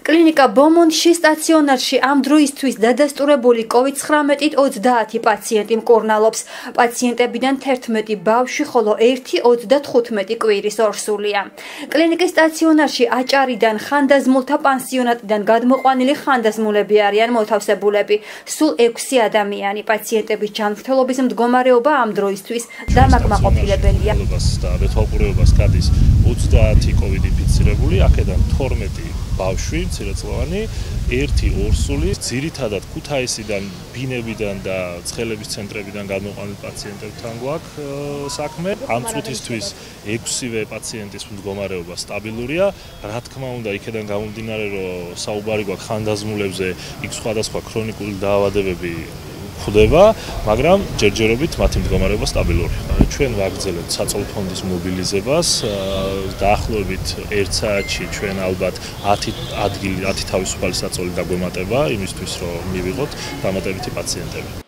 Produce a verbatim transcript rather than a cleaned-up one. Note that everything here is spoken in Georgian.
კლინიკა ბომონდში სტაციონარში ამ დროისთვის დადასტურებული კოვიდ ცხრამეტით ოცდაათი პაციენტი მკურნალობს. პაციენტებიდან თერთმეტი ბავშვი, ხოლო ერთი ოცდათხუთმეტი კვირის ორსულია. კლინიკის სტაციონარში აჭარიდან ხანდაზმულთა პანსიონატიდან გადმოყვანილი ხანდაზმულები არიან მოთავსებულები. სულ ექვსი ადამიანი. პაციენტების ჯანმრთელობის მდგომარეობა ამ დროისთვის დამაკმაყოფილებელია. მეთვალყურეობას გადის ოცდაათი კოვიდ ინფიცირებული, აქედან თორმეტი ბავშვი, მცირეწლოვანი, ერთი ორსული, ძირითადად ქუთაისიდან, ბინებიდან და ცხელების ცენტრებიდან გადმოყვანილ პაციენტებთან გვაქვს საქმე. ამ წუთისთვის ექვსივე პაციენტის მდგომარეობა სტაბილურია. რა თქმა უნდა, იქედან გამომდინარე, რომ საუბარი გვაქვს ხანდაზმულებზე, იქ სხვადასხვა ქრონიკული დაავადებები ხდება, მაგრამ ჯერჯერობით მათი მდგომარეობა სტაბილურია. ჩვენ ვაგრძელებთ საწოლ ფონდის მობილიზებას, დაახლოებით ერთ საათში ჩვენ ალბათ ათი ადგილი, ათი თავისუფალი საწოლი დაგვემატება იმისთვის, რომ მივიღოთ დამატებითი პაციენტები.